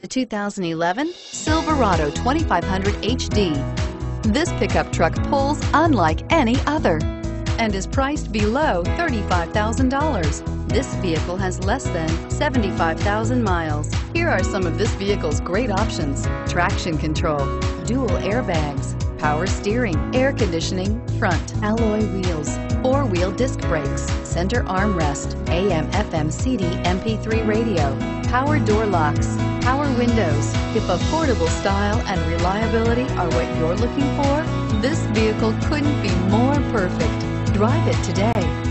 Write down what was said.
The 2011 Silverado 2500 HD. This pickup truck pulls unlike any other and is priced below $35,000. This vehicle has less than 75,000 miles. Here are some of this vehicle's great options: traction control, dual airbags, power steering, air conditioning, front alloy wheels, four-wheel disc brakes, center armrest, AM/FM CD MP3 radio, power door locks, power windows. If affordable style and reliability are what you're looking for, this vehicle couldn't be more perfect. Drive it today.